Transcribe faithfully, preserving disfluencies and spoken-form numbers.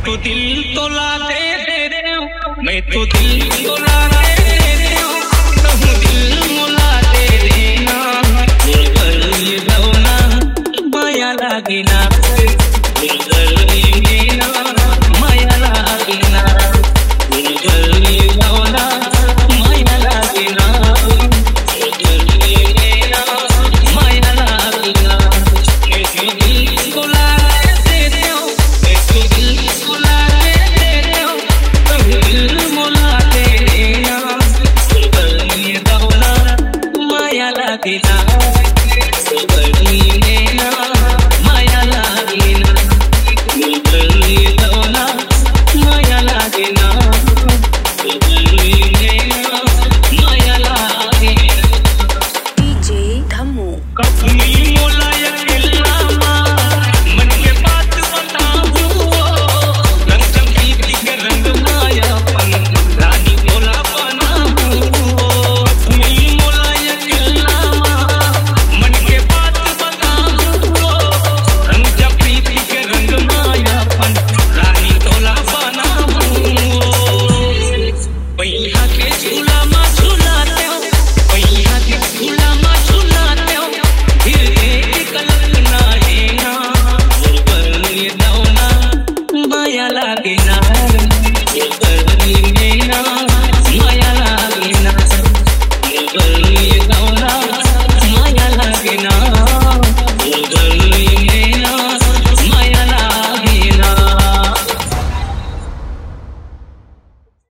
तो दिल तोला दे दे रहा हूँ, मैं तो दिल तोला दे दे रहा हूँ, कहूँ दिल मोला दे देना, बोल कर ये दौना माया लागे ना।